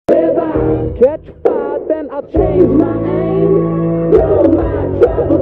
If I catch fire, then I'll change my aim. Throw my troubles